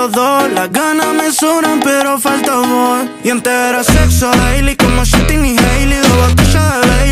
los dos. Las ganas me sobran pero falta amor. Y antes era sexo daily como Shitting y Hailey. Dos botellas de Bailey.